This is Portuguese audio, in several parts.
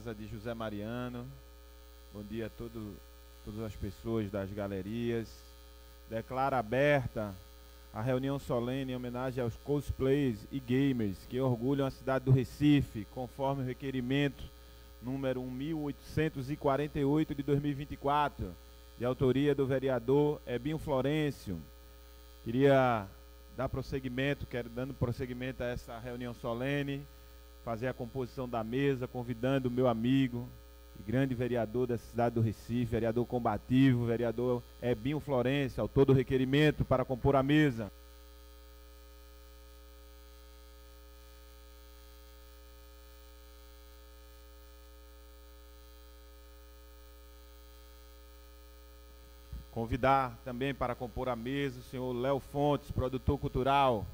De José Mariano, bom dia a todas as pessoas das galerias. Declara aberta a reunião solene em homenagem aos cosplays e gamers que orgulham a cidade do Recife, conforme o requerimento número 1848 de 2024, de autoria do vereador Ebinho Florencio. Queria dando prosseguimento a essa reunião solene, fazer a composição da mesa, convidando o meu amigo e grande vereador da cidade do Recife, vereador combativo, vereador Ebinho Florencio, autor do requerimento para compor a mesa. Convidar também para compor a mesa o senhor Léo Fontes, produtor cultural.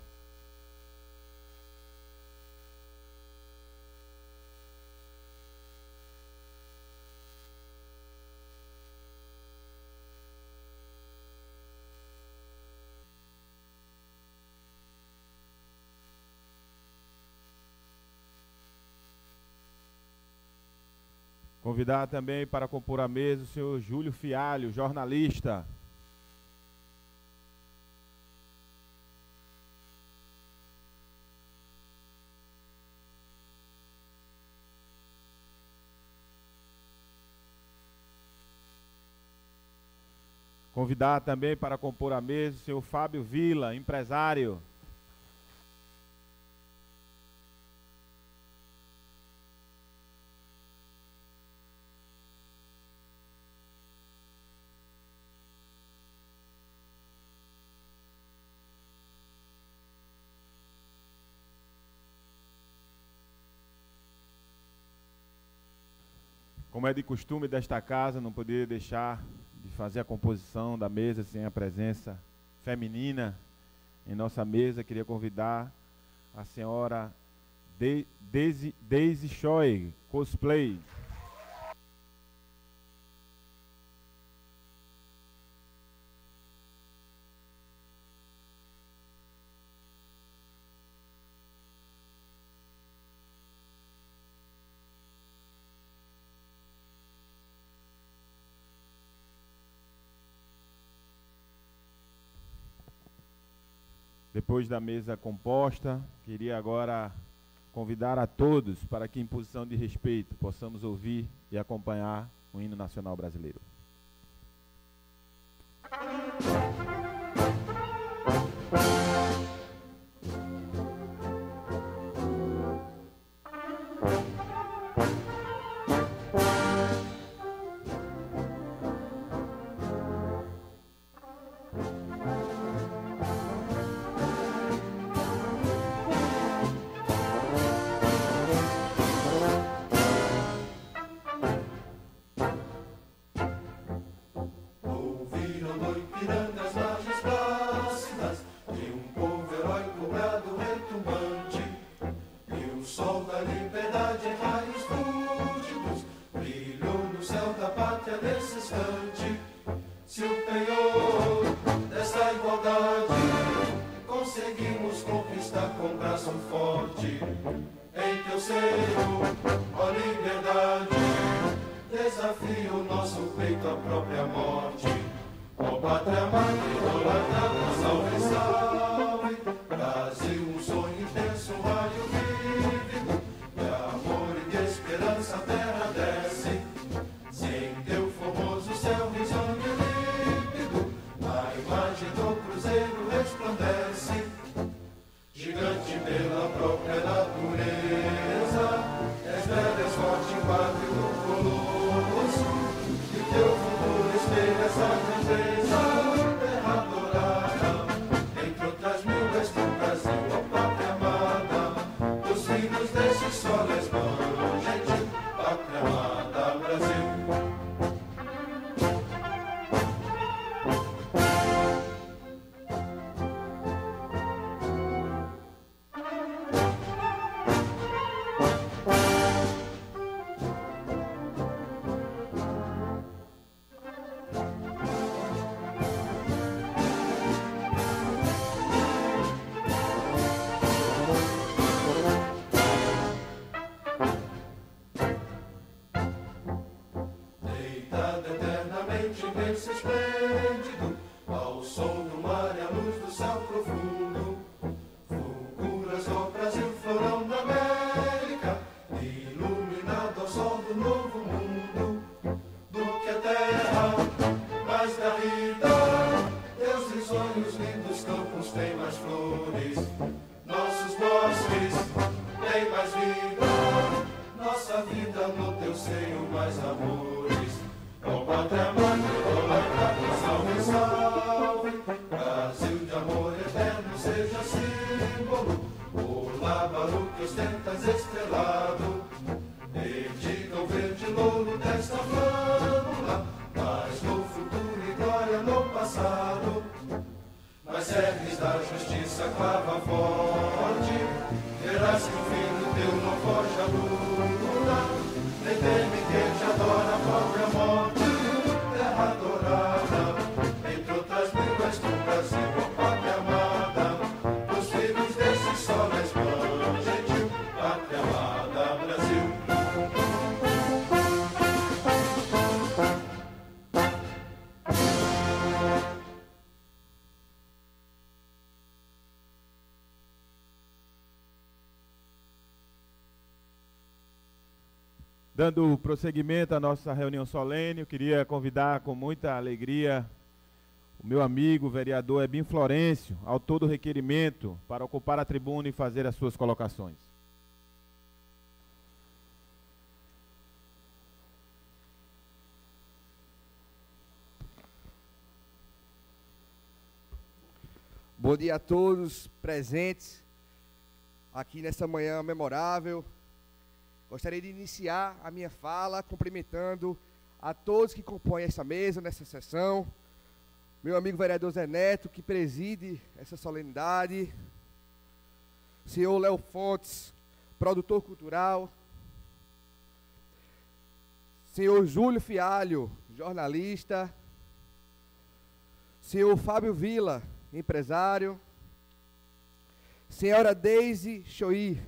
Convidar também para compor a mesa o senhor Júlio Fialho, jornalista. Convidar também para compor a mesa o senhor Fábio Vila, empresário. Como é de costume desta casa, não poderia deixar de fazer a composição da mesa sem a presença feminina em nossa mesa. Queria convidar a senhora Daisy Choi, cosplay. Depois da mesa composta, queria agora convidar a todos para que, em posição de respeito, possamos ouvir e acompanhar o hino nacional brasileiro. Entre outras mil silêncio esplêndido, ao som do mar e à luz do céu profundo. Fulguras ao Brasil, florão da América, iluminado ao sol do novo mundo. Do que a terra mais garrida, teus risonhos lindos campos têm mais flores, nossos bosques têm mais vida, nossa vida no teu seio mais amores. Ó pátria amada, idolatrada, salve, salve, Brasil de amor eterno seja símbolo, o lábaro que ostentas estrelado, dedica o verde louro desta flâmula, mas no futuro e glória no passado. Nas serres da justiça clava forte, verás que o filho teu não foge à luta, nem teme quem te adora a própria morte. Terra adorada, entre outras línguas do Brasil, ó pátria amada, os filhos desse sol és mãe gentil, pátria amada, Brasil. Dando prosseguimento à nossa reunião solene, eu queria convidar com muita alegria o meu amigo, o vereador Ebim Florencio, autor do requerimento, para ocupar a tribuna e fazer as suas colocações. Bom dia a todos presentes aqui nessa manhã memorável. Gostaria de iniciar a minha fala cumprimentando a todos que compõem essa mesa, nessa sessão. Meu amigo vereador Zé Neto, que preside essa solenidade. Senhor Léo Fontes, produtor cultural. Senhor Júlio Fialho, jornalista. Senhor Fábio Vila, empresário. Senhora Deise Choi,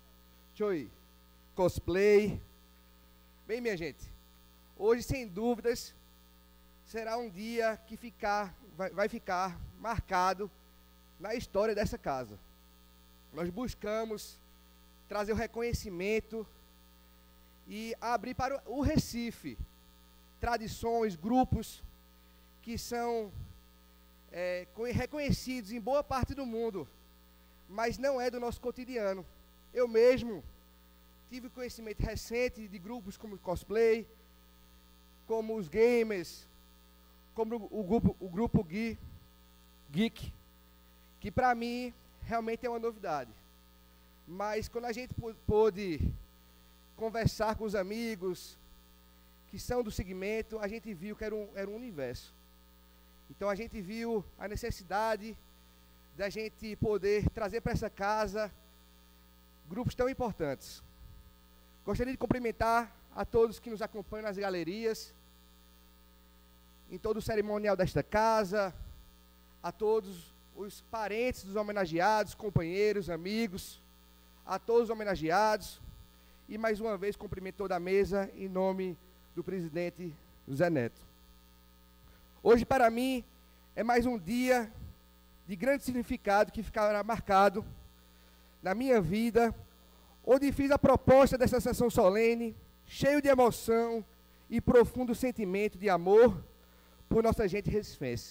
cosplay. Bem, minha gente, hoje, sem dúvidas, será um dia que vai ficar marcado na história dessa casa. Nós buscamos trazer o reconhecimento e abrir para o Recife tradições, grupos que são reconhecidos em boa parte do mundo, mas não é do nosso cotidiano. Eu mesmo tive conhecimento recente de grupos como cosplay, como os gamers, como o grupo Geek, que para mim realmente é uma novidade. Mas quando a gente pôde conversar com os amigos que são do segmento, a gente viu que era um universo. Então a gente viu a necessidade da gente poder trazer para essa casa grupos tão importantes. Gostaria de cumprimentar a todos que nos acompanham nas galerias, em todo o cerimonial desta casa, a todos os parentes dos homenageados, companheiros, amigos, a todos os homenageados, e mais uma vez cumprimento toda a mesa em nome do presidente Zé Neto. Hoje, para mim, é mais um dia de grande significado que ficará marcado na minha vida, onde fiz a proposta dessa sessão solene, cheio de emoção e profundo sentimento de amor por nossa gente recifense.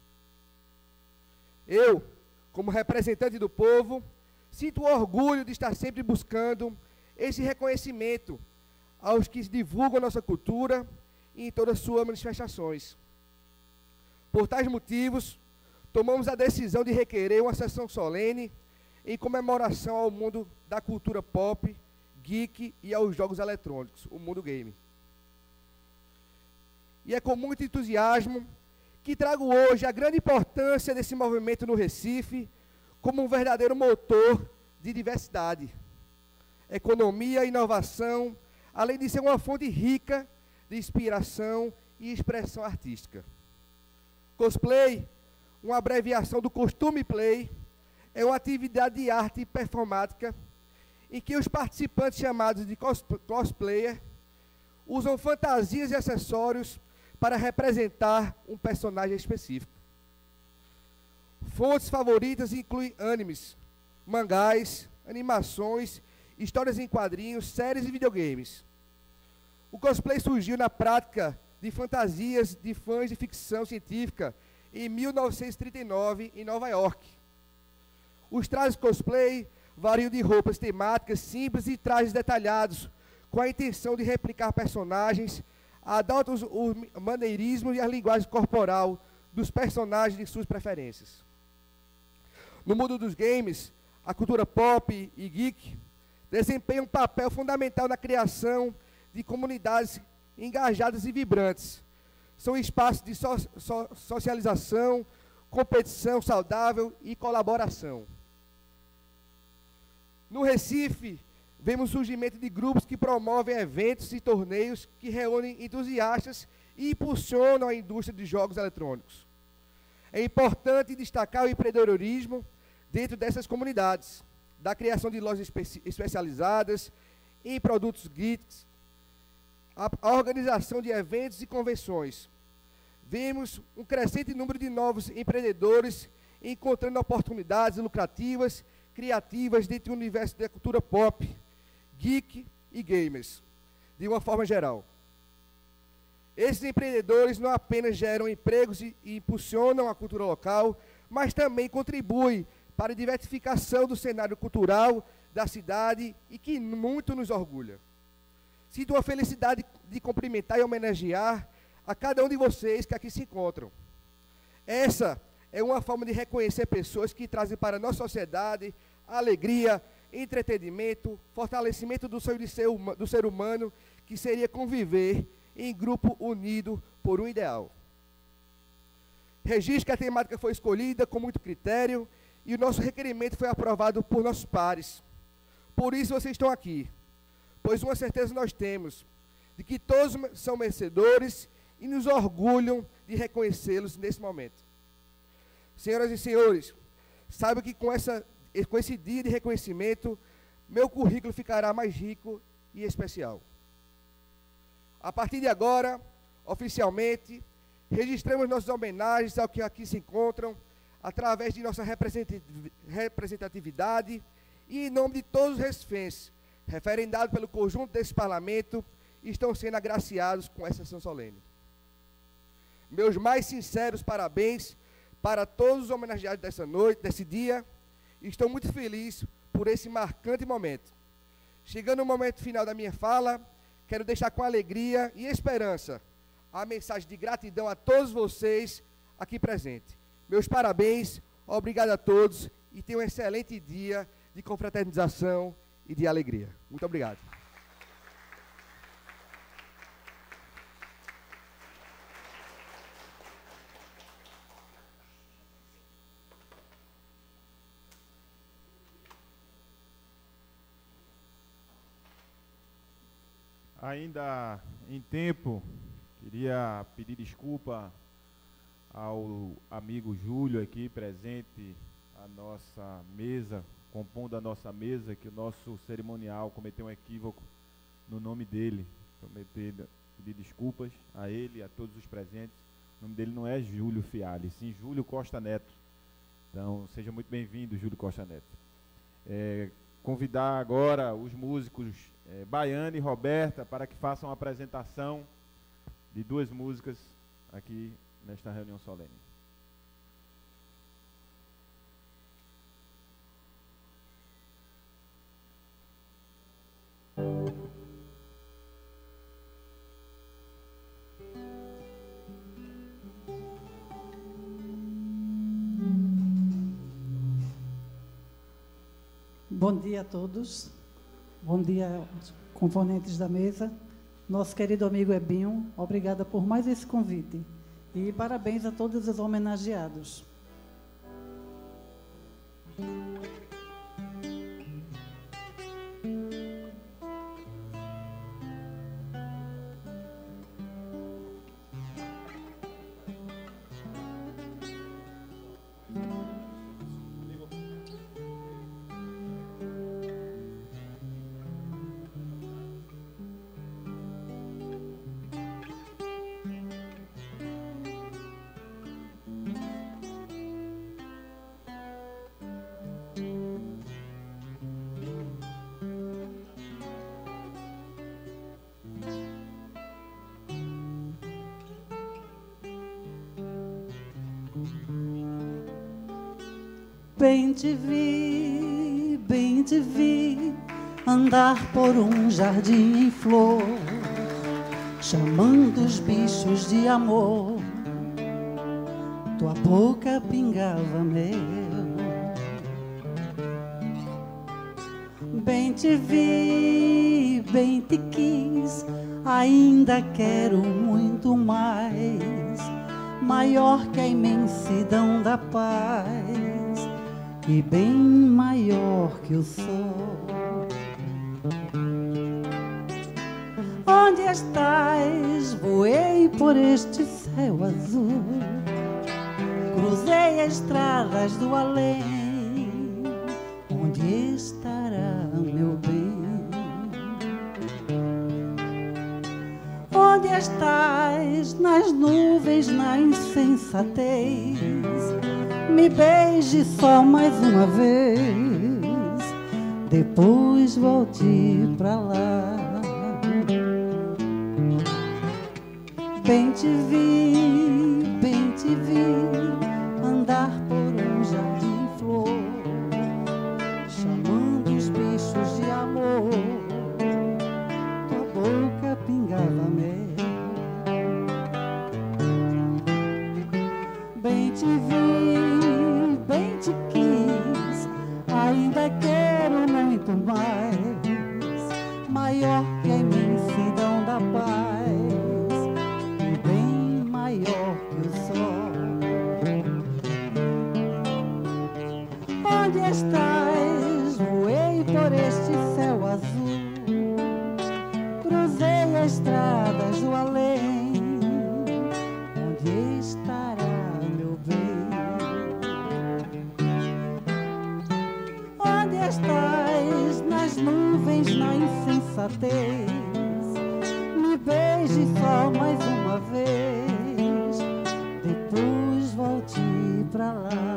Eu, como representante do povo, sinto o orgulho de estar sempre buscando esse reconhecimento aos que divulgam nossa cultura em todas as suas manifestações. Por tais motivos, tomamos a decisão de requerer uma sessão solene em comemoração ao mundo da cultura pop, geek e aos jogos eletrônicos, o mundo game. E é com muito entusiasmo que trago hoje a grande importância desse movimento no Recife como um verdadeiro motor de diversidade, economia e inovação, além de ser uma fonte rica de inspiração e expressão artística. Cosplay, uma abreviação do costume play, é uma atividade de arte performática em que os participantes chamados de cosplayer usam fantasias e acessórios para representar um personagem específico. Fontes favoritas incluem animes, mangás, animações, histórias em quadrinhos, séries e videogames. O cosplay surgiu na prática de fantasias de fãs de ficção científica em 1939, em Nova York. Os trajes cosplay variam de roupas temáticas simples e trajes detalhados, com a intenção de replicar personagens, adotam os maneirismos e a linguagem corporal dos personagens de suas preferências. No mundo dos games, a cultura pop e geek desempenha um papel fundamental na criação de comunidades engajadas e vibrantes. São espaços de socialização, competição saudável e colaboração. No Recife, vemos o surgimento de grupos que promovem eventos e torneios que reúnem entusiastas e impulsionam a indústria de jogos eletrônicos. É importante destacar o empreendedorismo dentro dessas comunidades, da criação de lojas especializadas em produtos geeks, a organização de eventos e convenções. Vemos um crescente número de novos empreendedores encontrando oportunidades lucrativas, criativas dentro do universo da cultura pop, geek e gamers, de uma forma geral. Esses empreendedores não apenas geram empregos e impulsionam a cultura local, mas também contribuem para a diversificação do cenário cultural da cidade e que muito nos orgulha. Sinto a felicidade de cumprimentar e homenagear a cada um de vocês que aqui se encontram. Essa é uma forma de reconhecer pessoas que trazem para a nossa sociedade alegria, entretenimento, fortalecimento do sonho do ser humano, que seria conviver em grupo unido por um ideal. Registro que a temática foi escolhida com muito critério e o nosso requerimento foi aprovado por nossos pares. Por isso vocês estão aqui, pois uma certeza nós temos, de que todos são merecedores e nos orgulham de reconhecê-los nesse momento. Senhoras e senhores, saibam que com esse dia de reconhecimento, meu currículo ficará mais rico e especial. A partir de agora, oficialmente, registramos nossas homenagens ao que aqui se encontram, através de nossa representatividade e em nome de todos os recifenses, referendados pelo conjunto desse parlamento, estão sendo agraciados com essa sessão solene. Meus mais sinceros parabéns para todos os homenageados dessa noite, desse dia. Estou muito feliz por esse marcante momento. Chegando no momento final da minha fala, quero deixar com alegria e esperança a mensagem de gratidão a todos vocês aqui presentes. Meus parabéns, obrigado a todos e tenham um excelente dia de confraternização e de alegria. Muito obrigado. Ainda em tempo, queria pedir desculpa ao amigo Júlio aqui presente, a nossa mesa, compondo a nossa mesa, que o nosso cerimonial cometeu um equívoco no nome dele. Pedir desculpas a ele e a todos os presentes. O nome dele não é Júlio Fialho, sim Júlio Costa Neto. Então, seja muito bem-vindo, Júlio Costa Neto. Convidar agora os músicos Baiana e Roberta para que façam a apresentação de duas músicas aqui nesta reunião solene. Bom dia a todos. Bom dia aos componentes da mesa. Nosso querido amigo Ebinho, obrigada por mais esse convite. E parabéns a todos os homenageados. bem te vi andar por um jardim em flor, chamando os bichos de amor. Tua boca pingava mel. Bem te vi, bem te quis, ainda quero muito mais, maior que a imensidão da paz e bem maior que o sol. Onde estás? Voei por este céu azul, cruzei as estradas do além. Onde estará meu bem? Onde estás? Nas nuvens, na insensatez. Me beije só mais uma vez, depois volte pra lá. Bem te vi andar por um jardim em flor, chamando os bichos de amor. Tua boca pingava mel. Bem te vi, bem te quis, ainda quero muito mais, maior que a imensidão da paz e bem maior que o sol. Onde estás? Voei por este céu azul, cruzei as estradas do além. Onde estará meu bem? Onde estás? Nas nuvens, na insensatez. Me beije só mais uma vez, depois volte pra lá.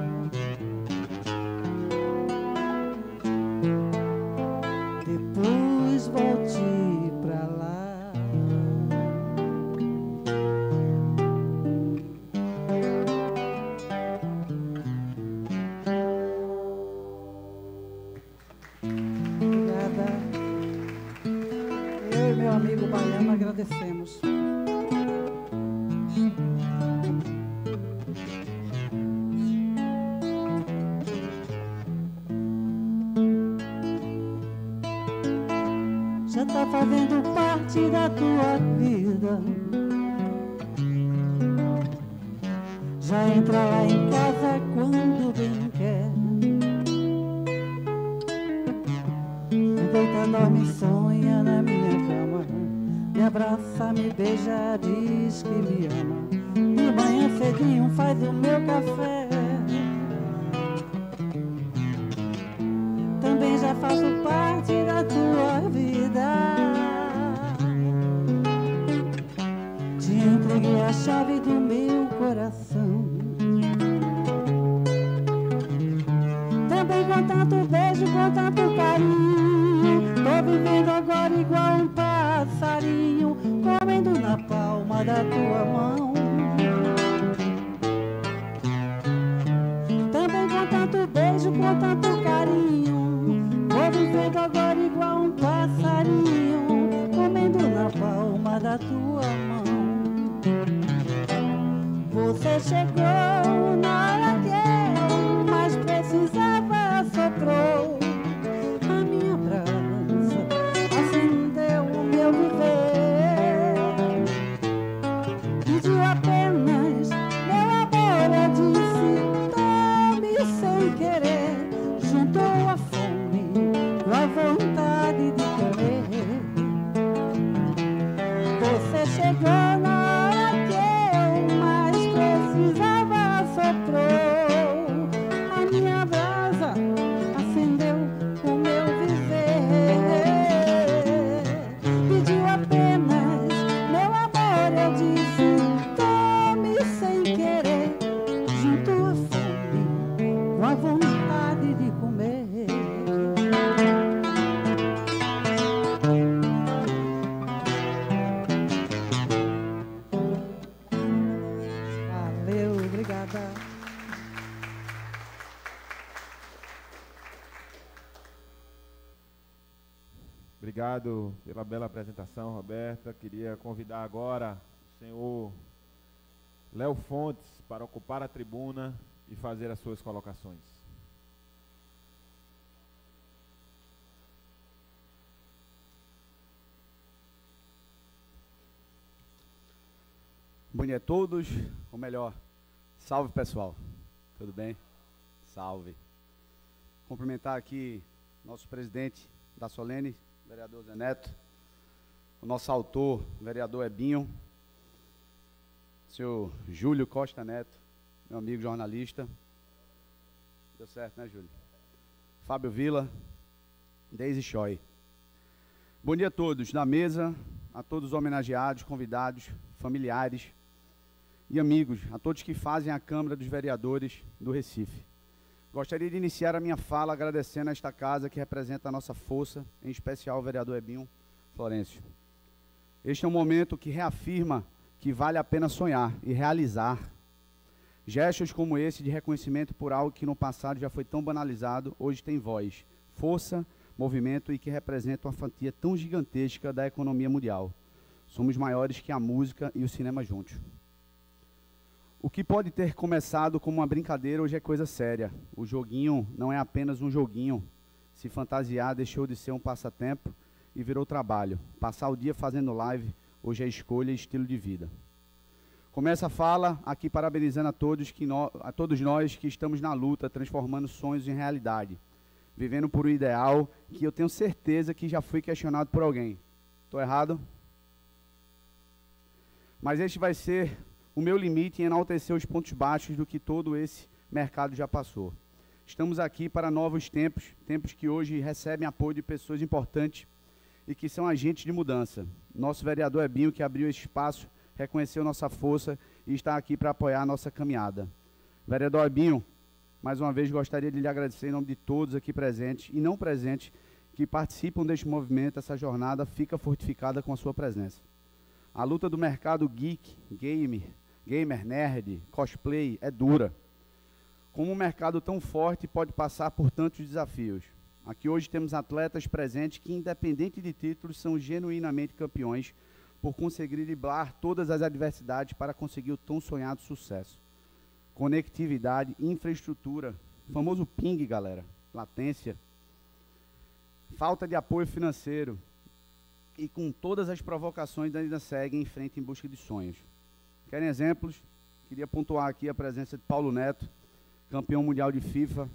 Depois volte pra lá. Obrigada. Eu e meu amigo baiano agradecemos. Já tá fazendo parte da tua vida. Já entra lá em casa quando bem quer. Me deita, dorme, sonha na minha cama. Me abraça, me beija, diz que me ama. De manhã cedinho faz o meu café. Também já faço parte da tua vida. Te entreguei a chave do meu coração. Também com tanto beijo, com tanto carinho. Tô vivendo agora igual um passarinho, comendo na palma da tua mão. Também com tanto beijo, com tanto carinho. Tô vivendo agora igual um passarinho, comendo na palma da tua mão. Você chegou na hora que eu mais precisava, soprou a minha brasa, acendeu o meu viver. Pediu apenas meu amor, eu disse, tome sem querer. Juntou a fome com a vontade de comer. Você chegou na hora que eu mais precisava, soprou a minha brasa, acendeu o meu viver. Pediu apenas meu amor, eu disse, tome sem querer. Juntou a fome com a vontade de comer. Obrigado pela bela apresentação, Roberta. Queria convidar agora o senhor Léo Fontes para ocupar a tribuna e fazer as suas colocações. Bom dia a todos, ou melhor, salve pessoal, tudo bem? Salve. Cumprimentar aqui nosso presidente da Solene, vereador Zé Neto, o nosso autor, vereador Ebinho, senhor Júlio Costa Neto, meu amigo jornalista, deu certo, né, Júlio? Fábio Vila, Deise Choi. Bom dia a todos na mesa, a todos os homenageados, convidados, familiares e amigos, a todos que fazem a Câmara dos Vereadores do Recife. Gostaria de iniciar a minha fala agradecendo a esta casa que representa a nossa força, em especial o vereador Ebinho Florencio. Este é um momento que reafirma que vale a pena sonhar e realizar. Gestos como esse de reconhecimento por algo que no passado já foi tão banalizado, hoje tem voz, força, movimento e que representa uma fatia tão gigantesca da economia mundial. Somos maiores que a música e o cinema juntos. O que pode ter começado como uma brincadeira hoje é coisa séria. O joguinho não é apenas um joguinho. Se fantasiar deixou de ser um passatempo e virou trabalho. Passar o dia fazendo live hoje é escolha e estilo de vida. Começo a fala aqui parabenizando a todos nós que estamos na luta, transformando sonhos em realidade. Vivendo por um ideal que eu tenho certeza que já foi questionado por alguém. Estou errado? Mas este vai ser o meu limite em enaltecer os pontos baixos do que todo esse mercado já passou. Estamos aqui para novos tempos, tempos que hoje recebem apoio de pessoas importantes e que são agentes de mudança. Nosso vereador Ebinho, que abriu esse espaço, reconheceu nossa força e está aqui para apoiar a nossa caminhada. Vereador Ebinho, mais uma vez gostaria de lhe agradecer em nome de todos aqui presentes e não presentes que participam deste movimento. Essa jornada fica fortificada com a sua presença. A luta do mercado geek, gamer, nerd, cosplay é dura. Como um mercado tão forte pode passar por tantos desafios? Aqui hoje temos atletas presentes que, independente de títulos, são genuinamente campeões por conseguir driblar todas as adversidades para conseguir o tão sonhado sucesso. Conectividade, infraestrutura, famoso ping, galera, latência, falta de apoio financeiro e com todas as provocações ainda seguem em frente em busca de sonhos. Querem exemplos? Queria pontuar aqui a presença de Paulo Neto, campeão mundial de FIFA,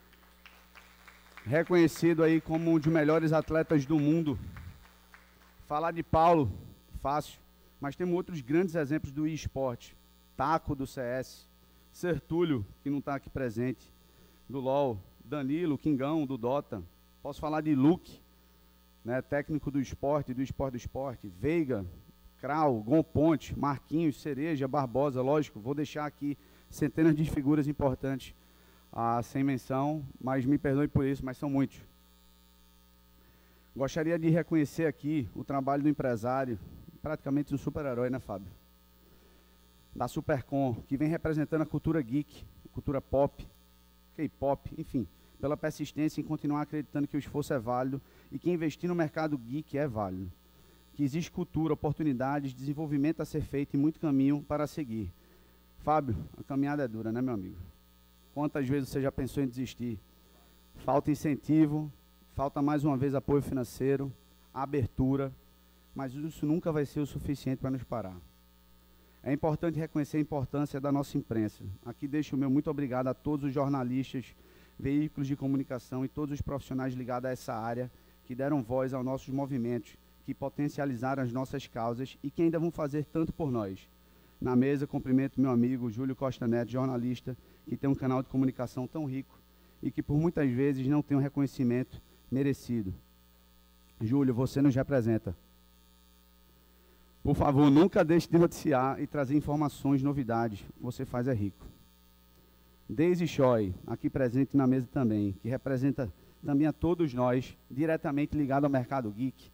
reconhecido aí como um dos melhores atletas do mundo. Falar de Paulo, fácil, mas temos outros grandes exemplos do eSport. Taco do CS, Sertúlio, que não está aqui presente, do LoL, Danilo, Kingão, do Dota. Posso falar de Luke, né, técnico do esporte, do esporte, Veiga, Krau, Gon Ponte, Marquinhos, Cereja, Barbosa, lógico, vou deixar aqui centenas de figuras importantes sem menção, mas me perdoe por isso, mas são muitos. Gostaria de reconhecer aqui o trabalho do empresário, praticamente um super-herói, né, Fábio? Da Supercom, que vem representando a cultura geek, cultura pop, K-pop, enfim, pela persistência em continuar acreditando que o esforço é válido e que investir no mercado geek é válido. Que existe cultura, oportunidades, desenvolvimento a ser feito e muito caminho para seguir. Fábio, a caminhada é dura, né, meu amigo? Quantas vezes você já pensou em desistir? Falta incentivo, falta mais uma vez apoio financeiro, abertura, mas isso nunca vai ser o suficiente para nos parar. É importante reconhecer a importância da nossa imprensa. Aqui deixo o meu muito obrigado a todos os jornalistas, veículos de comunicação e todos os profissionais ligados a essa área que deram voz aos nossos movimentos, que potencializaram as nossas causas e que ainda vão fazer tanto por nós. Na mesa, cumprimento meu amigo Júlio Costa Neto, jornalista, que tem um canal de comunicação tão rico e que por muitas vezes não tem um reconhecimento merecido. Júlio, você nos representa. Por favor, nunca deixe de noticiar e trazer informações, novidades. O que você faz é rico. Deise Choi, aqui presente na mesa também, que representa também a todos nós, diretamente ligado ao mercado geek,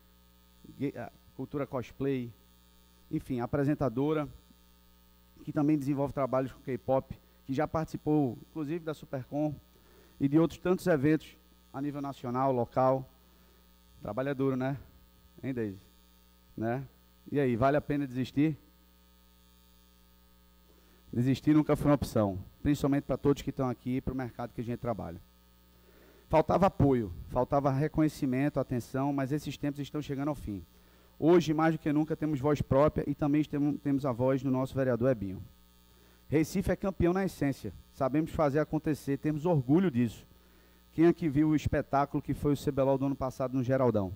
cultura cosplay, enfim, apresentadora, que também desenvolve trabalhos com K-pop, que já participou, inclusive, da Supercom e de outros tantos eventos a nível nacional, local. Trabalho é duro, né? Hein, Deise? Né? E aí, vale a pena desistir? Desistir nunca foi uma opção, principalmente para todos que estão aqui e para o mercado que a gente trabalha. Faltava apoio, faltava reconhecimento, atenção, mas esses tempos estão chegando ao fim. Hoje, mais do que nunca, temos voz própria e também temos a voz do nosso vereador Ebinho. Recife é campeão na essência, sabemos fazer acontecer, temos orgulho disso. Quem aqui viu o espetáculo que foi o CBLOL do ano passado no Geraldão?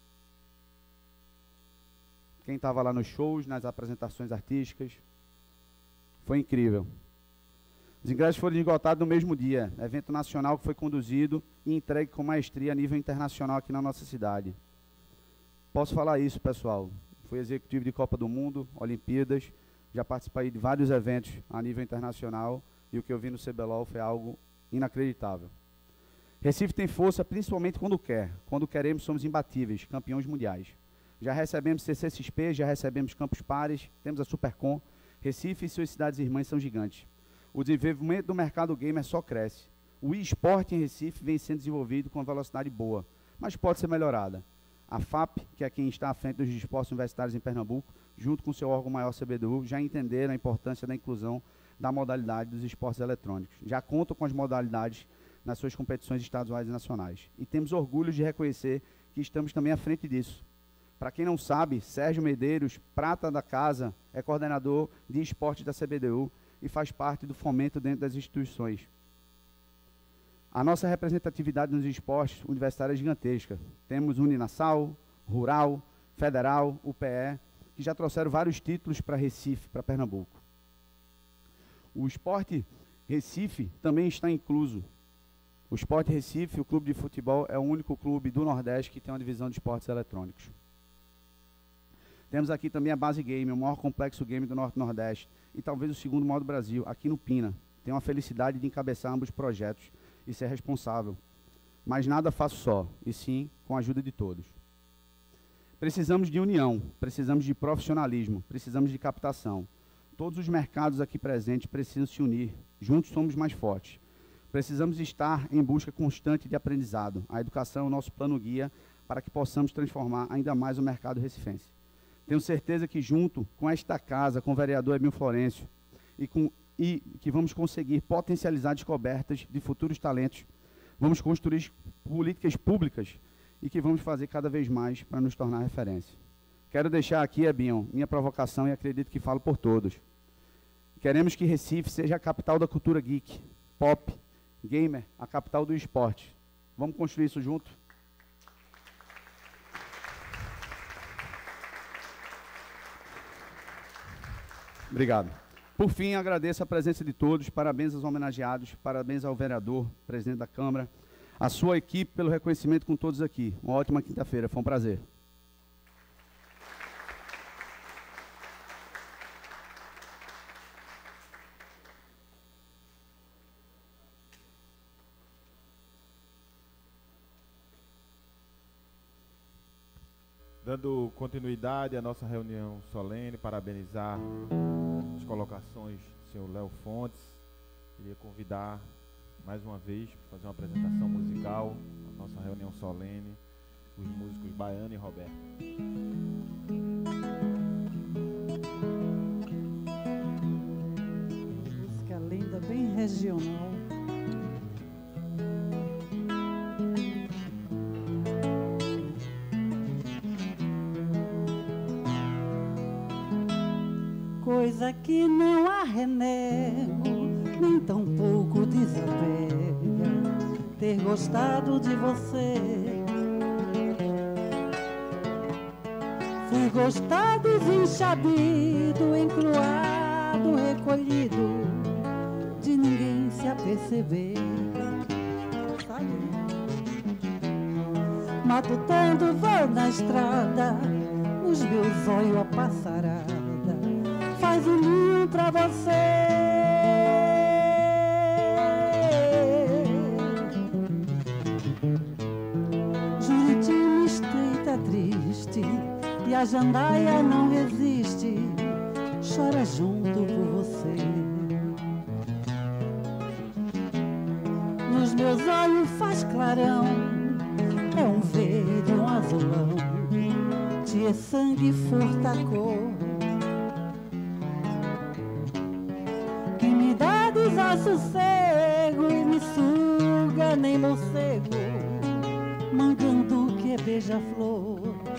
Quem estava lá nos shows, nas apresentações artísticas? Foi incrível. Os ingressos foram esgotados no mesmo dia, evento nacional que foi conduzido e entregue com maestria a nível internacional aqui na nossa cidade. Posso falar isso, pessoal. Fui executivo de Copa do Mundo, Olimpíadas, já participei de vários eventos a nível internacional e o que eu vi no CBLOL foi algo inacreditável. Recife tem força principalmente quando quer. Quando queremos somos imbatíveis, campeões mundiais. Já recebemos CCXP, já recebemos Campus Pares, temos a Supercom. Recife e suas cidades irmãs são gigantes. O desenvolvimento do mercado gamer só cresce. O esporte em Recife vem sendo desenvolvido com uma velocidade boa, mas pode ser melhorada. A FAP, que é quem está à frente dos esportes universitários em Pernambuco, junto com seu órgão maior CBDU, já entenderam a importância da inclusão da modalidade dos esportes eletrônicos. Já contam com as modalidades nas suas competições estaduais e nacionais. E temos orgulho de reconhecer que estamos também à frente disso. Para quem não sabe, Sérgio Medeiros, prata da casa, é coordenador de esportes da CBDU e faz parte do fomento dentro das instituições. A nossa representatividade nos esportes universitários é gigantesca. Temos Uninasal, Rural, Federal, UPE, que já trouxeram vários títulos para Recife, para Pernambuco. O Esporte Recife também está incluso. O Esporte Recife, o clube de futebol, é o único clube do Nordeste que tem uma divisão de esportes eletrônicos. Temos aqui também a Base Game, o maior complexo game do Norte-Nordeste e talvez o segundo maior do Brasil, aqui no Pina. Tenho a felicidade de encabeçar ambos os projetos e ser responsável. Mas nada faço só, e sim com a ajuda de todos. Precisamos de união, precisamos de profissionalismo, precisamos de captação. Todos os mercados aqui presentes precisam se unir, juntos somos mais fortes. Precisamos estar em busca constante de aprendizado. A educação é o nosso plano guia para que possamos transformar ainda mais o mercado recifense. Tenho certeza que junto com esta casa, com o vereador Ebinho Florencio, e que vamos conseguir potencializar descobertas de futuros talentos, vamos construir políticas públicas e que vamos fazer cada vez mais para nos tornar referência. Quero deixar aqui, Ebinho, minha provocação e acredito que falo por todos. Queremos que Recife seja a capital da cultura geek, pop, gamer, a capital do esporte. Vamos construir isso junto? Obrigado. Por fim, agradeço a presença de todos, parabéns aos homenageados, parabéns ao vereador, presidente da Câmara, a sua equipe pelo reconhecimento com todos aqui. Uma ótima quinta-feira, foi um prazer. Dando continuidade à nossa reunião solene, parabenizar as colocações do senhor Léo Fontes. Queria convidar mais uma vez para fazer uma apresentação musical na nossa reunião solene, os músicos Baiano e Roberto. Música linda, bem regional. Coisa que não há renego, nem tampouco desapega, ter gostado de você. Fui gostado, desenchabido, encruado, recolhido, de ninguém se aperceber. Sabe? Matutando vou na estrada, os meus olhos a passarada, faz um ninho pra você. Juriti me estreita triste e a jandaia não resiste, chora junto por você. Nos meus olhos faz clarão, É um verde, um azulão, de sangue furta cor, que me dá desassossego e me suga nem morcego, mangando que é beija-flor.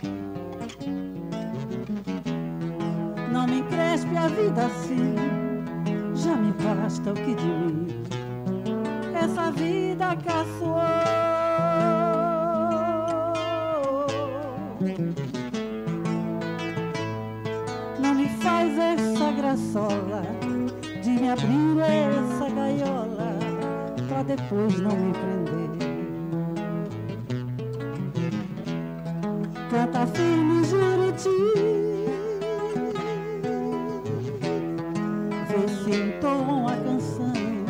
Não me crespe a vida assim, já me basta o que de mim essa vida caçoou. Não me faz essa graçola de me abrir essa gaiola pra depois não me prender. Canta firme, Juriti, vê se entoa a canção.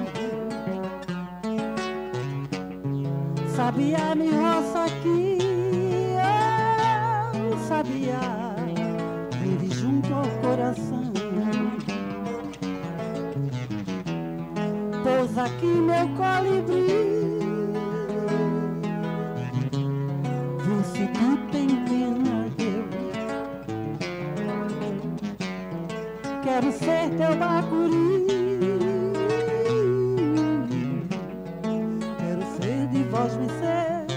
Sabiá me roça aqui, oh, sabiá, vive junto ao coração. Pousa aqui meu colibri, vê se tu tem pena de eu. Quero ser teu bacuri, quero ser de voz me ser,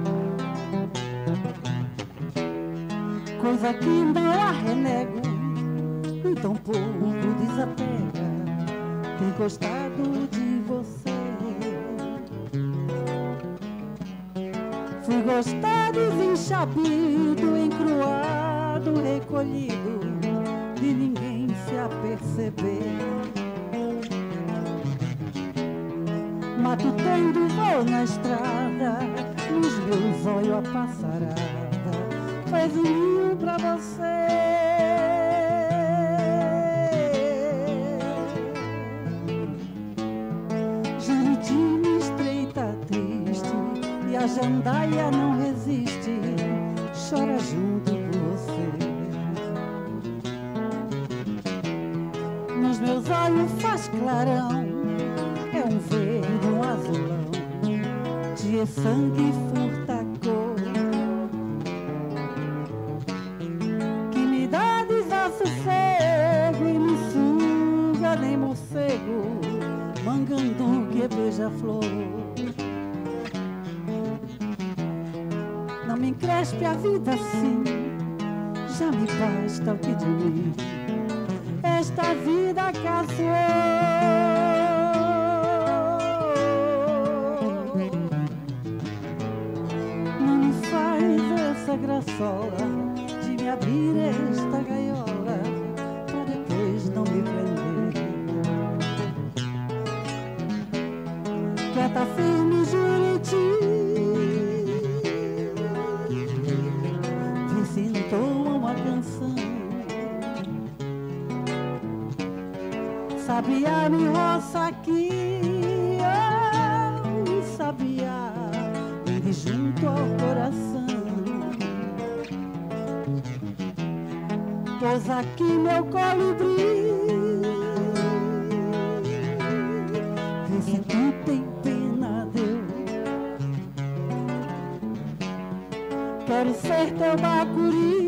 coisa que não a renego, e tão pouco desapega, tem gostado de você. Fui gostar desenchabido, encruado, recolhido, de ninguém se aperceber. Matutando vou na estrada, nos meus olhos a passarada faz um ninho pra você. Juriti me estreita triste e a jandaia não resiste, chora junto com você. Nos meus olhos faz clarão, é um verde, um azulão, de sangue furta cor, que me dá desassossego e me suga nem morcego, mangando que beija-flor. Não me encrespe a vida assim, já me basta o que de mim esta vida caçoou. Não me faz essa graçola de me abrir esta gaiola pra depois não me prender. Quieta firme, Juriti, vê se entoa uma canção. Sabiá me roça aqui, oh, sabiá, vive junto ao coração. Pousa aqui meu colibri, vê se tu tem pena de eu. Quero ser teu bacuri,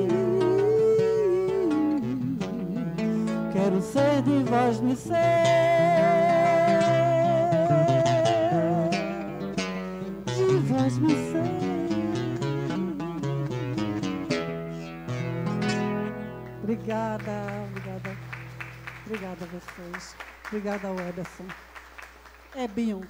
quero ser de voz me ser, de voz me ser. Obrigada, obrigada, obrigada a vocês, obrigada ao Ederson. Ebinho.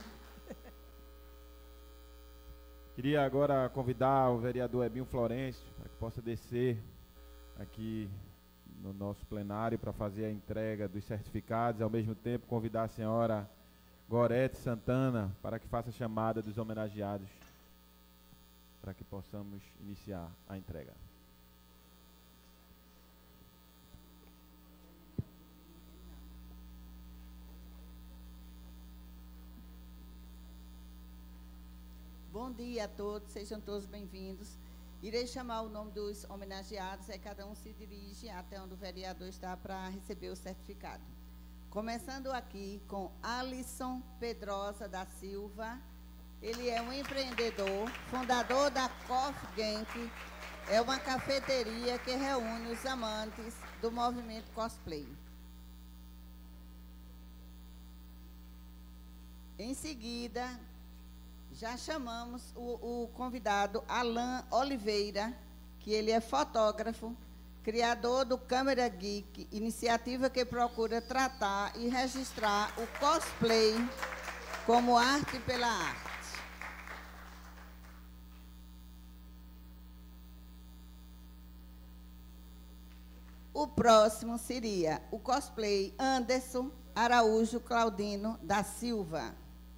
Queria agora convidar o vereador Ebinho Florencio para que possa descer aqui no nosso plenário para fazer a entrega dos certificados, ao mesmo tempo convidar a senhora Gorete Santana para que faça a chamada dos homenageados, para que possamos iniciar a entrega. Bom dia a todos, sejam todos bem-vindos. Irei chamar o nome dos homenageados, cada um se dirige até onde o vereador está para receber o certificado. Começando aqui com Alisson Pedrosa da Silva, Ele é um empreendedor, fundador da Coffee Genk, é uma cafeteria que reúne os amantes do movimento cosplay. Em seguida, já chamamos o convidado Alan Oliveira, que ele é fotógrafo, criador do Câmera Geek, iniciativa que procura tratar e registrar o cosplay como arte pela arte. O próximo seria o cosplay Anderson Araújo Claudino da Silva.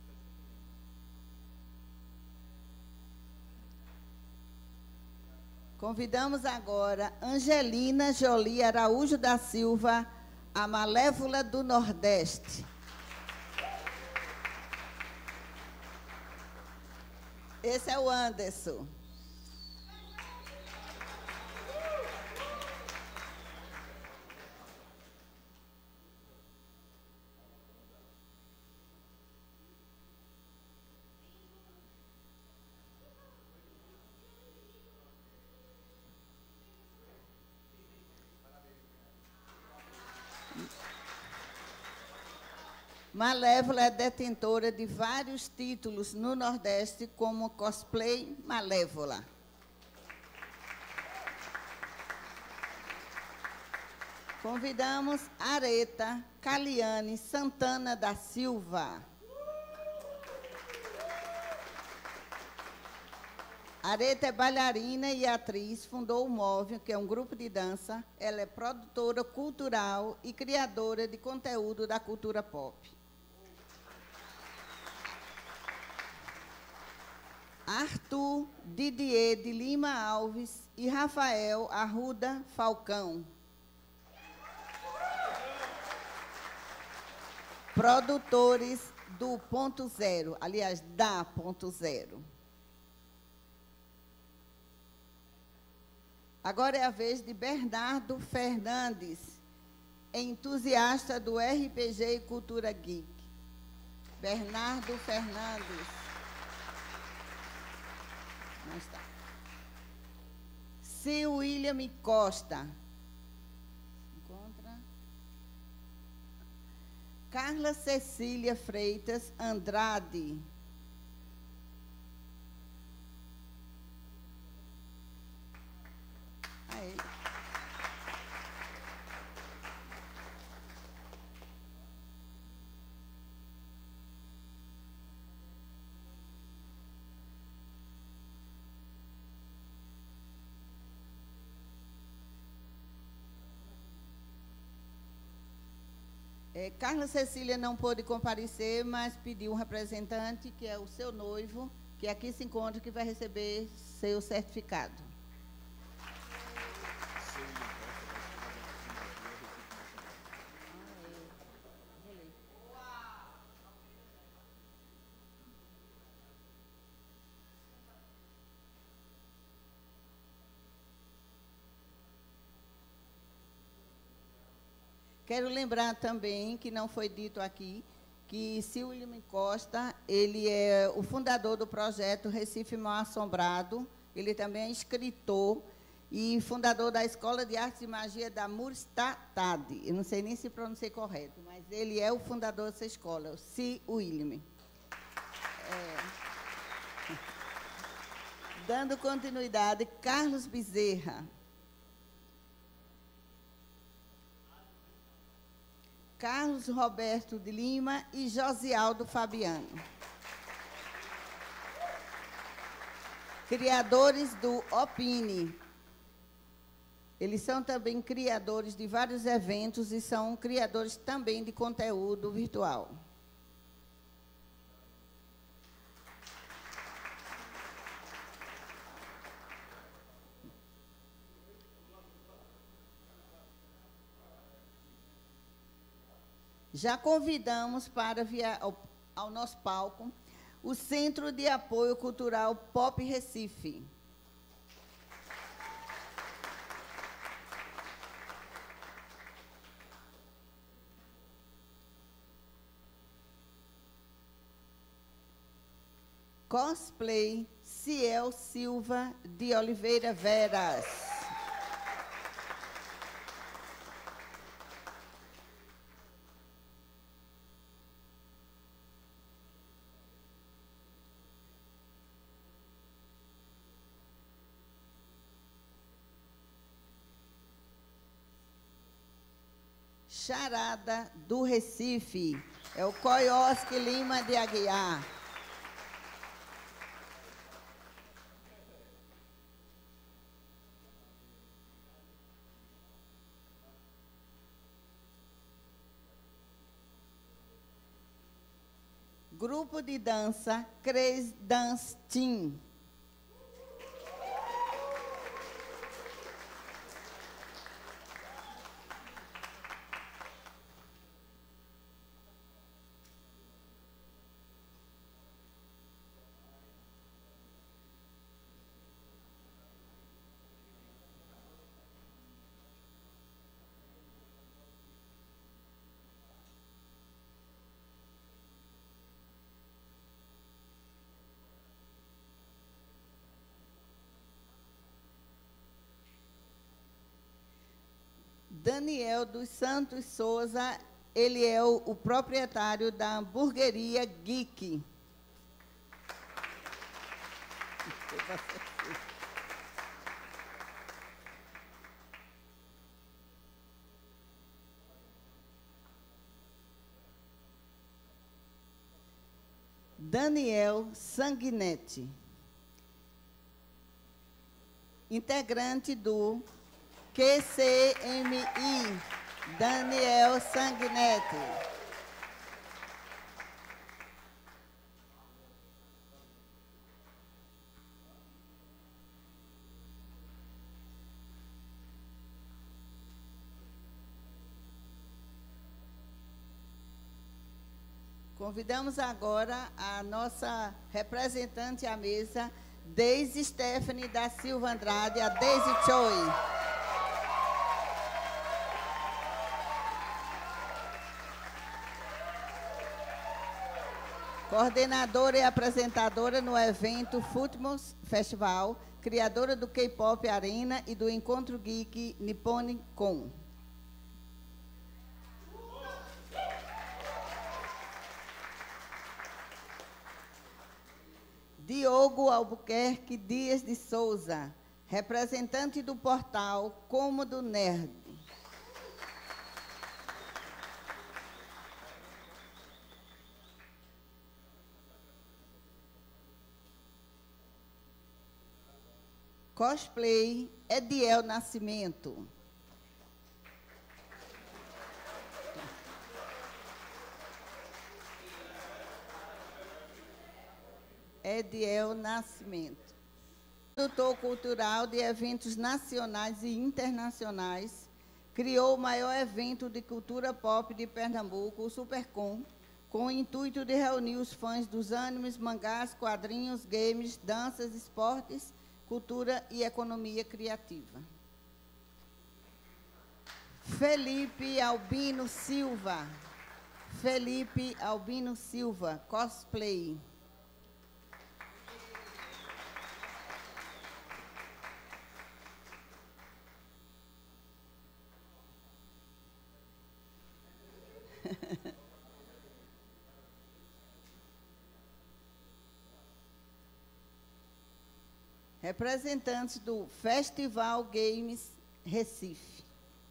Convidamos agora Angelina Jolie Araújo da Silva, a Malévola do Nordeste. Esse é o Anderson. Malévola é detentora de vários títulos no Nordeste, como cosplay Malévola. Convidamos Areta Caliane Santana da Silva. Areta é bailarina e atriz, fundou o Móvel, que é um grupo de dança. Ela é produtora cultural e criadora de conteúdo da cultura pop. Arthur Didier de Lima Alves e Rafael Arruda Falcão. Produtores do Ponto Zero, aliás, da Ponto Zero. Agora é a vez de Bernardo Fernandes, entusiasta do RPG e Cultura Geek. Bernardo Fernandes. Não está. C. William Costa. Encontra. Carla Cecília Freitas Andrade. Aí. Carla Cecília não pôde comparecer, mas pediu um representante, que é o seu noivo, que aqui se encontra, que vai receber seu certificado. Quero lembrar também, que não foi dito aqui, que Silvio Costa, ele é o fundador do projeto Recife Mal Assombrado, ele também é escritor e fundador da Escola de Artes e Magia da Murstad. Eu não sei nem se pronunciei correto, mas ele é o fundador dessa escola, o C. William. Dando continuidade, Carlos Bezerra. Carlos Roberto de Lima e Josialdo Fabiano. Criadores do Opine. Eles são também criadores de vários eventos e são criadores também de conteúdo virtual. Já convidamos para vir ao nosso palco o Centro de Apoio Cultural Pop Recife. Cosplay Ciel Silva de Oliveira Veras. Charada do Recife, é o Coiosque Lima de Aguiar. Grupo de dança Cres Dance Team. Daniel dos Santos Souza, ele é o proprietário da hamburgueria Geek. Daniel Sanguinetti, integrante do QCMI, Daniel Sanguinetti. Convidamos agora a nossa representante à mesa, Deise Stephanie da Silva Andrade, a Deise Choi. Coordenadora e apresentadora no evento Futmos Festival, criadora do K-Pop Arena e do Encontro Geek Nipponicon. Diogo Albuquerque Dias de Souza, representante do portal Cômodo Nerd. Cosplay Ediel Nascimento. Ediel Nascimento. Produtor cultural de eventos nacionais e internacionais, criou o maior evento de cultura pop de Pernambuco, o Supercom, com o intuito de reunir os fãs dos animes, mangás, quadrinhos, games, danças, esportes, cultura e economia criativa. Felipe Albino Silva. Felipe Albino Silva, cosplay. Representantes do Festival Games Recife.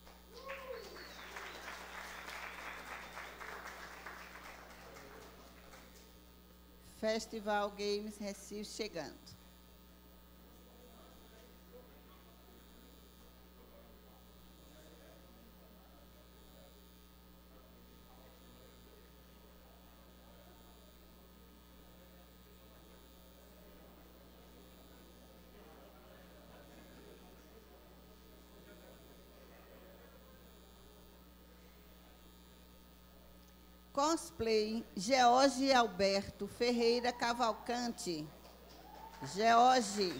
Festival Games Recife chegando. Cosplay George Alberto Ferreira Cavalcante. George.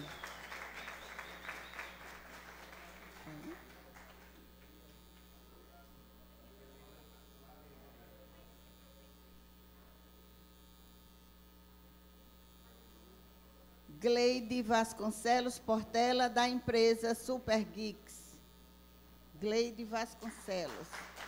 Gleide Vasconcelos Portela, da empresa Super Geeks. Gleide Vasconcelos.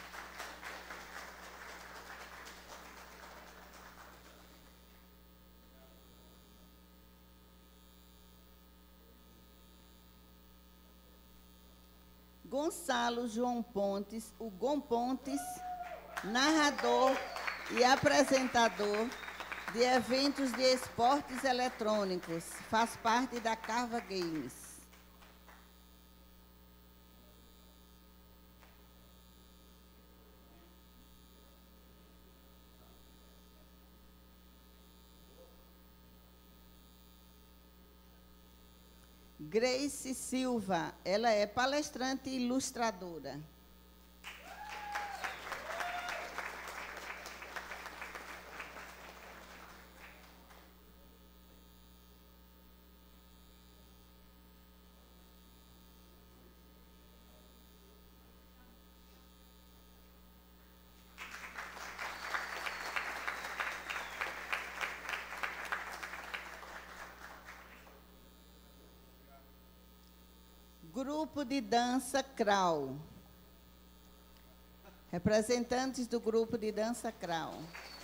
Gonçalo João Pontes, o Gon Pontes, narrador e apresentador de eventos de esportes eletrônicos, faz parte da Carva Games. Grace Silva, ela é palestrante e ilustradora. Grupo de dança Crau. Representantes do grupo de dança Crau.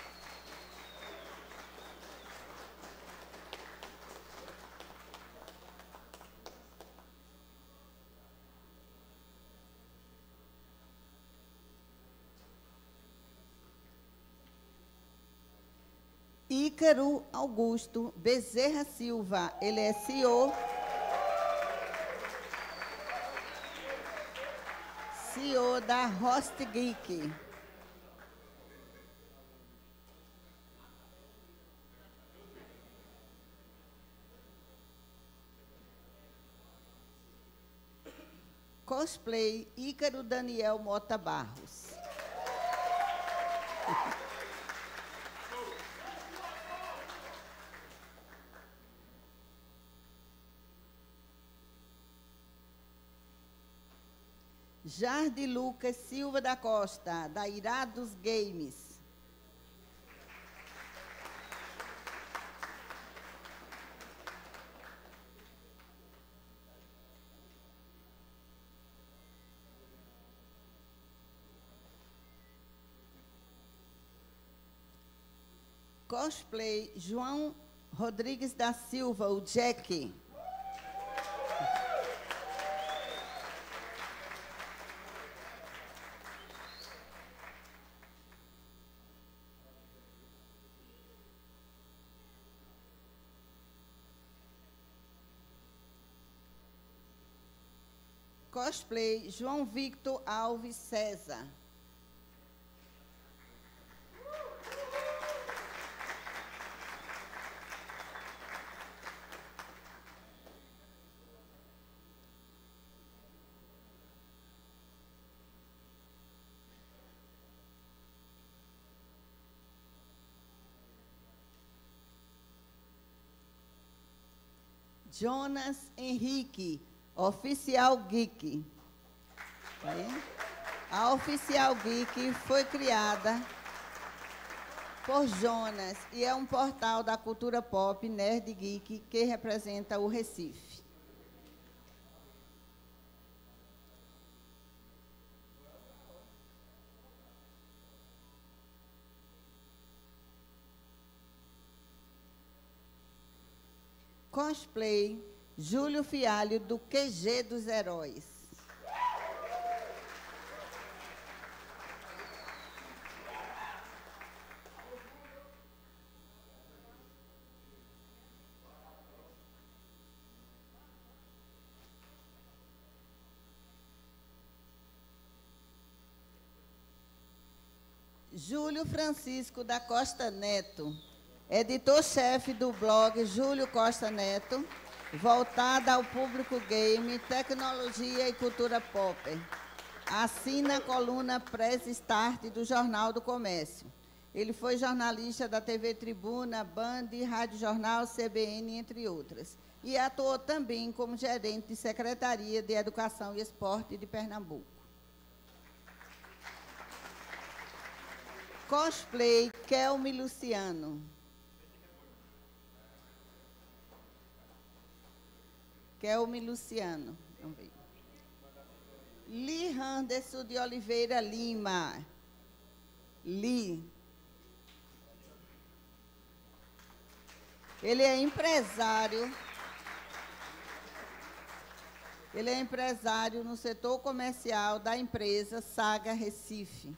Ícaro Augusto Bezerra Silva, ele é CEO da Host Geek. Cosplay Ícaro Daniel Mota Barros. Jardim Lucas Silva da Costa, da Irados Games. Cosplay João Rodrigues da Silva, o Jack. Cosplay João Victor Alves César. Jonas Henrique, Oficial Geek. A Oficial Geek foi criada por Jonas e é um portal da cultura pop nerd geek que representa o Recife. Cosplay Júlio Fialho, do QG dos Heróis. Júlio Francisco da Costa Neto, editor-chefe do blog Júlio Costa Neto, voltada ao público game, tecnologia e cultura pop. Assina a coluna Press Start do Jornal do Comércio. Ele foi jornalista da TV Tribuna, Band, Rádio Jornal, CBN, entre outras. E atuou também como gerente de Secretaria de Educação e Esporte de Pernambuco. Cosplay Kelme Luciano. Kelme Luciano. Não veio. Li Anderson de Oliveira Lima. Li. Ele é empresário. Ele é empresário no setor comercial da empresa Saga Recife.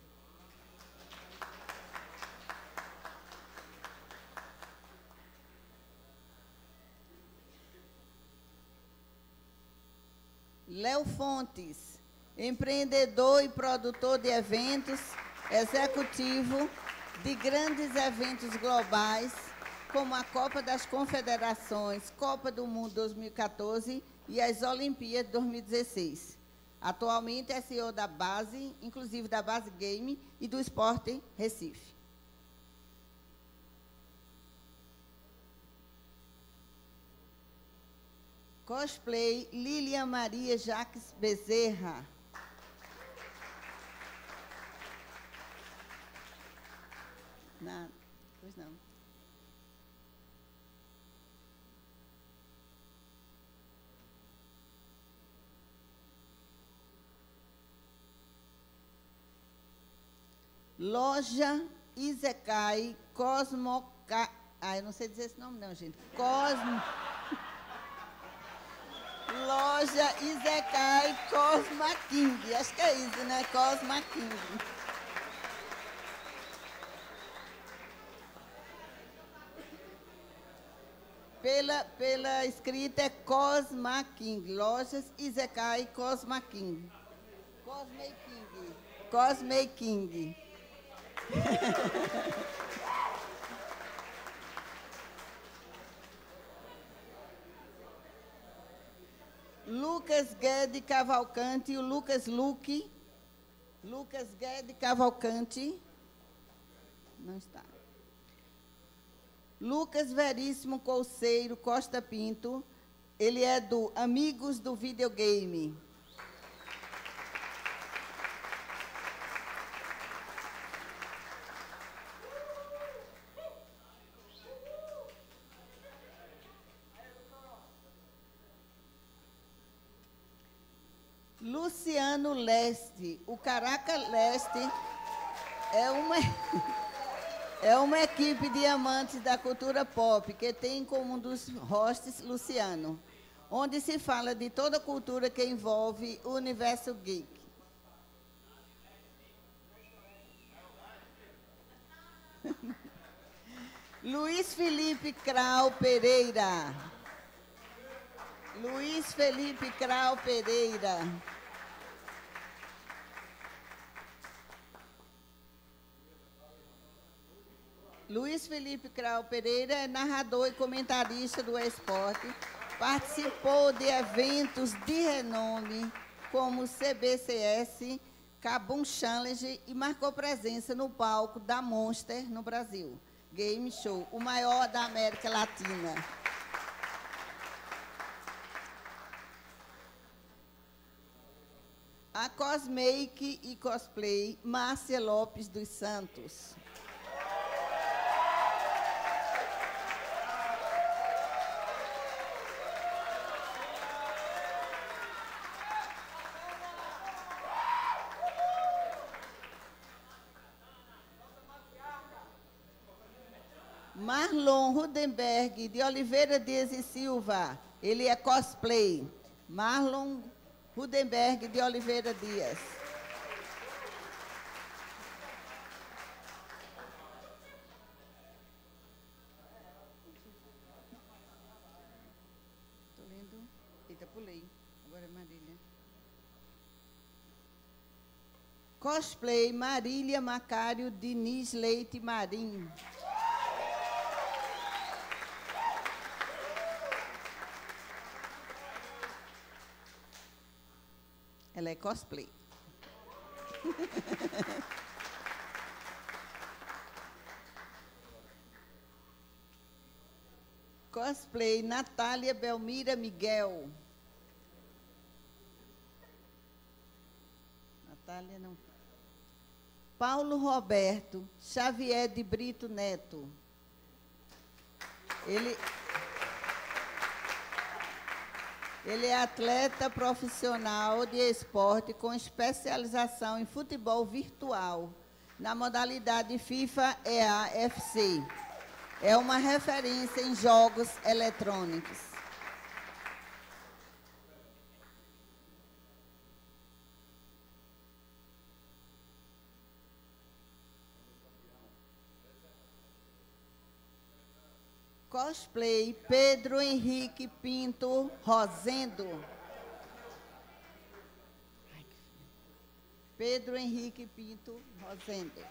Léo Fontes, empreendedor e produtor de eventos, executivo de grandes eventos globais, como a Copa das Confederações, Copa do Mundo 2014 e as Olimpíadas 2016. Atualmente é CEO da Base, inclusive da Base Game e do Esporte Recife. Cosplay, Lilian Maria Jacques Bezerra. Nada, pois não. Loja Izekai Cosmoca... Ah, eu não sei dizer esse nome não, gente. Loja Izekai Cosma King. Acho que é isso, né? Cosma King. Pela escrita é Cosma King. Lojas Izekai Cosma King. Cosme King. Cosme King. Lucas Guedes Cavalcante, o Lucas Luque. Lucas Guedes Cavalcante. Não está. Lucas Veríssimo Colseiro Costa Pinto. Ele é do Amigos do Videogame. Luciano Leste, o Caraca Leste é uma equipe de amantes da cultura pop que tem como um dos hosts Luciano, onde se fala de toda a cultura que envolve o universo geek. Luiz Felipe Krau Pereira. Luiz Felipe Krau Pereira. Luiz Felipe Krau Pereira é narrador e comentarista do esporte. Participou de eventos de renome, como o CBCS, Kabum Challenge, e marcou presença no palco da Monster, no Brasil. Game Show, o maior da América Latina. A Cosmake e Cosplay, Márcia Lopes dos Santos. Marlon Rudenberg, de Oliveira Dias e Silva. Ele é cosplay. Marlon Rudenberg, de Oliveira Dias. Estou lendo. Eita, pulei. Agora é Marília. Cosplay, Marília Macário Diniz Leite Marim. Ela é cosplay. Cosplay, Natália Belmira Miguel. Natália não. Paulo Roberto Xavier de Brito Neto. Ele Ele é atleta profissional de esporte com especialização em futebol virtual, na modalidade FIFA EAFC. É uma referência em jogos eletrônicos. Cosplay Pedro Henrique Pinto Rosendo. Pedro Henrique Pinto Rosendo.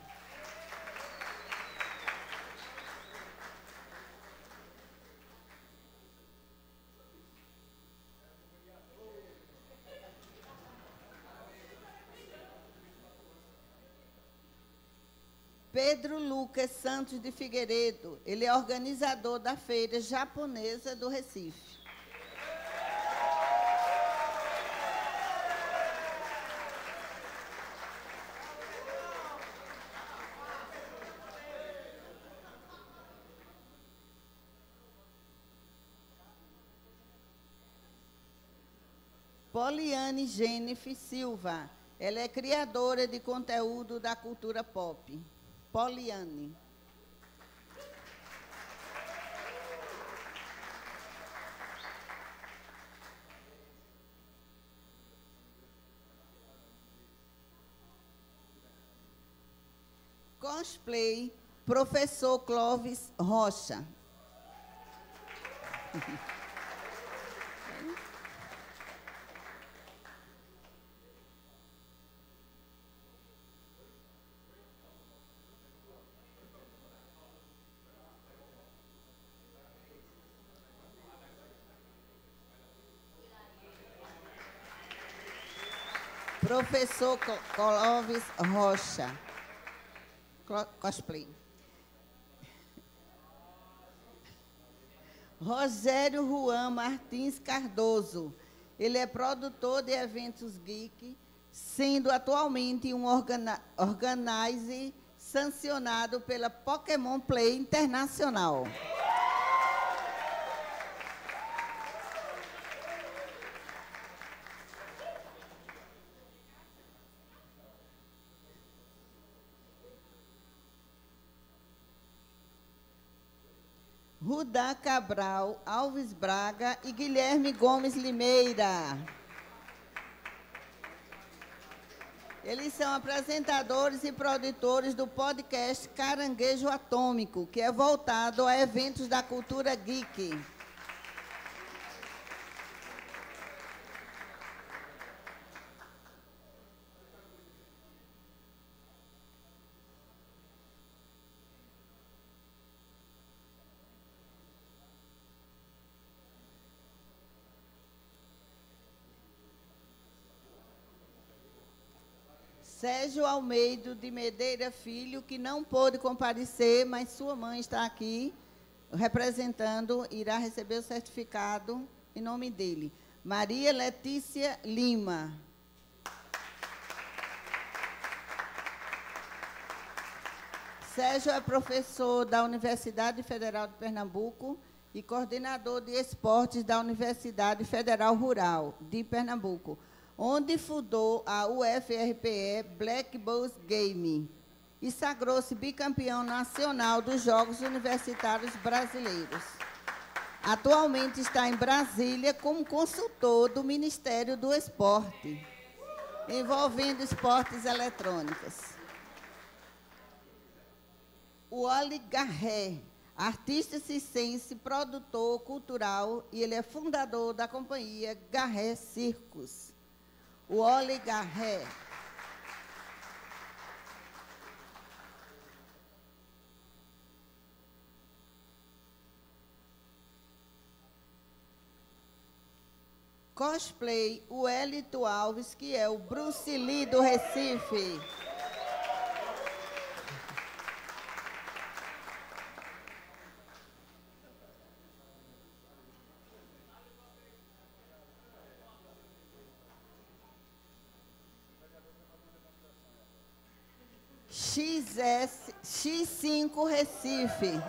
Pedro Lucas Santos de Figueiredo, ele é organizador da Feira Japonesa do Recife. Poliane Jennifer Silva, ela é criadora de conteúdo da cultura pop. Poliane. Cosplay, professor Clóvis Rocha. Professor Clóvis Rocha. Cosplay. Rogério Juan Martins Cardoso. Ele é produtor de eventos geek, sendo atualmente um organizer sancionado pela Pokémon Play Internacional. Rudá Cabral, Alves Braga e Guilherme Gomes Limeira. Eles são apresentadores e produtores do podcast Caranguejo Atômico, que é voltado a eventos da cultura geek. Sérgio Almeida de Medeira Filho, que não pôde comparecer, mas sua mãe está aqui representando, irá receber o certificado em nome dele. Maria Letícia Lima. Sérgio é professor da Universidade Federal de Pernambuco e coordenador de esportes da Universidade Federal Rural de Pernambuco, onde fundou a UFRPE Black Bulls Game e sagrou-se bicampeão nacional dos Jogos Universitários Brasileiros. Atualmente está em Brasília como consultor do Ministério do Esporte, envolvendo esportes eletrônicos. O Oli Garré, artista circense, produtor cultural, e ele é fundador da companhia Garré Circos. O Oli Garré. Cosplay, o Elito Alves, que é o Bruce Lee do Recife. X5 Recife.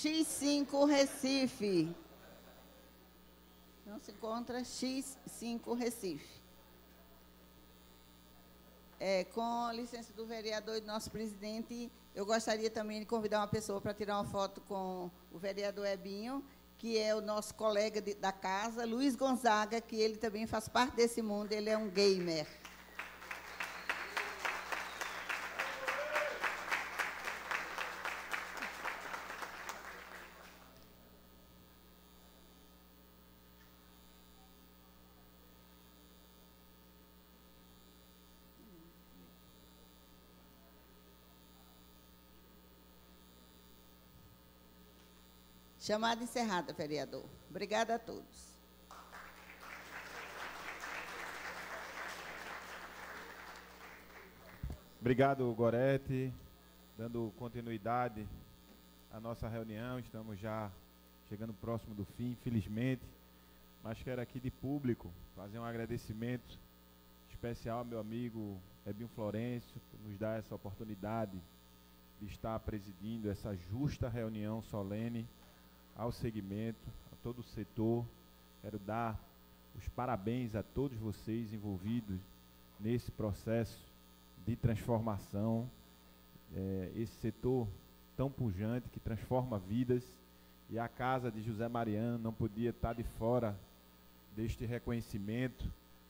X5 Recife. Não se encontra X5 Recife. Com licença do vereador e do nosso presidente, eu gostaria também de convidar uma pessoa para tirar uma foto com o vereador Ebinho, que é o nosso colega da casa, Luiz Gonzaga, que ele também faz parte desse mundo, ele é um gamer. Chamada encerrada, vereador. Obrigada a todos. Obrigado, Gorete. Dando continuidade à nossa reunião, estamos já chegando próximo do fim, infelizmente, mas quero aqui de público fazer um agradecimento especial ao meu amigo Ebinho Florencio, por nos dar essa oportunidade de estar presidindo essa justa reunião solene ao segmento, a todo o setor. Quero dar os parabéns a todos vocês envolvidos nesse processo de transformação, esse setor tão pujante que transforma vidas, e a casa de José Mariano não podia estar de fora deste reconhecimento.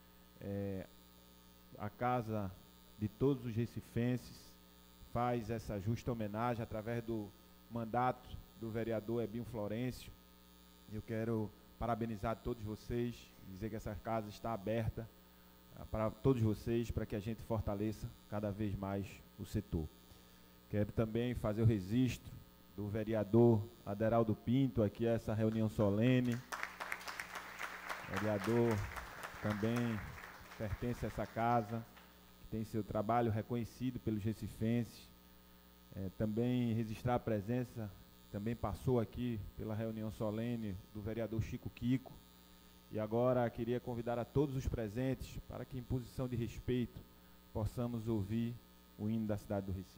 A casa de todos os recifenses faz essa justa homenagem através do mandato do vereador Ebinho Florencio. Eu quero parabenizar todos vocês, dizer que essa casa está aberta para todos vocês, para que a gente fortaleça cada vez mais o setor. Quero também fazer o registro do vereador Aderaldo Pinto, aqui a essa reunião solene. O vereador também pertence a essa casa, que tem seu trabalho reconhecido pelos recifenses. Também registrar a presença, também passou aqui pela reunião solene, do vereador Chico Kiko. E agora queria convidar a todos os presentes para que, em posição de respeito, possamos ouvir o hino da cidade do Recife.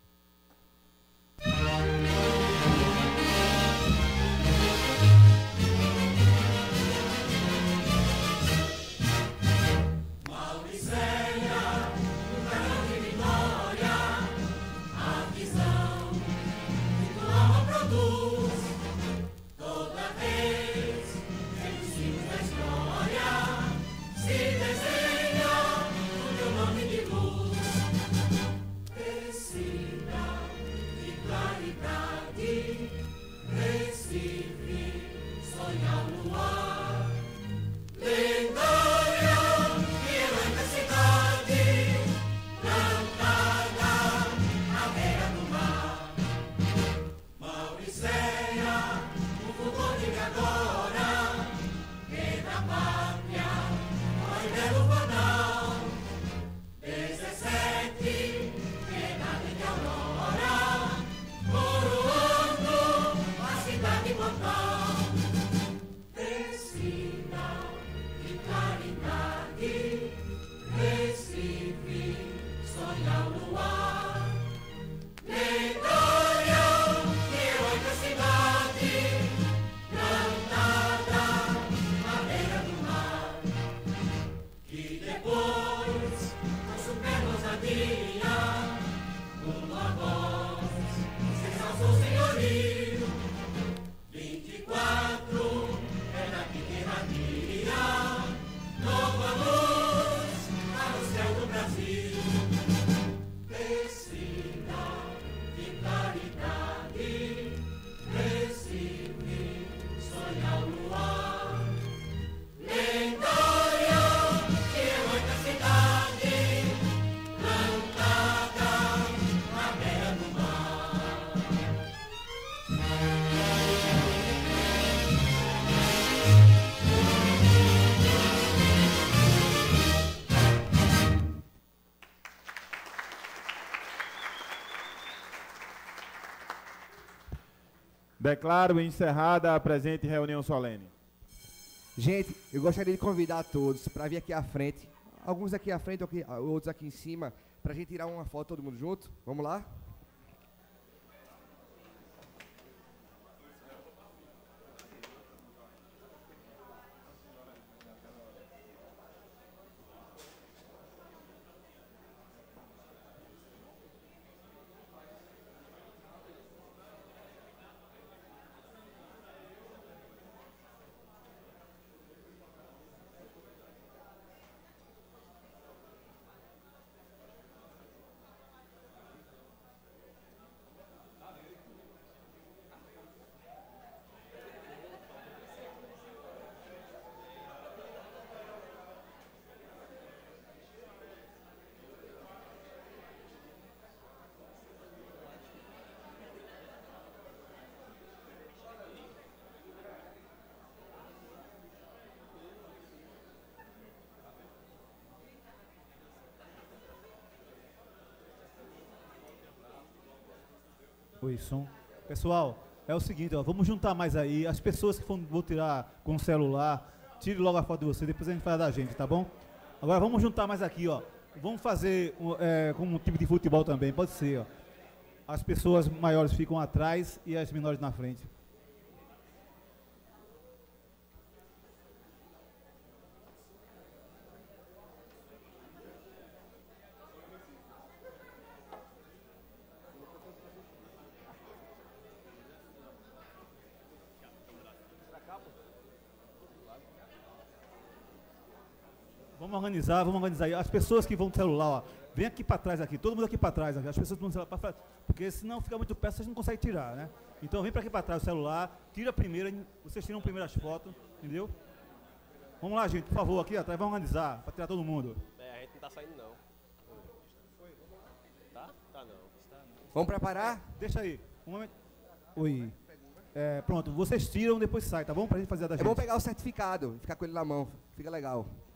Declaro encerrada a presente reunião solene. Gente, eu gostaria de convidar a todos para vir aqui à frente, alguns aqui à frente, outros aqui em cima, para a gente tirar uma foto todo mundo junto. Vamos lá? Oi, som. Pessoal, é o seguinte, ó, vamos juntar mais aí. As pessoas que vão tirar com o celular, tire logo a foto de você, depois a gente fala da gente, tá bom? Agora vamos juntar mais aqui, ó. Vamos fazer como um time de futebol também, pode ser, ó. As pessoas maiores ficam atrás e as menores na frente. Vamos organizar aí. As pessoas que vão no celular, ó, vem aqui para trás aqui, todo mundo aqui para trás, as pessoas vão no celular para trás, porque senão fica muito perto, vocês não conseguem tirar, né? Então vem para aqui para trás o celular, tira primeiro, vocês tiram primeiro as fotos, entendeu? Vamos lá, gente, por favor, aqui atrás, vamos organizar, para tirar todo mundo. A gente não tá saindo não. Tá? Tá não. Vamos preparar? Deixa aí, um momento. Oi. Pronto, vocês tiram, depois sai, tá bom? Pra gente fazer a da gente. É bom pegar o certificado, ficar com ele na mão, fica legal.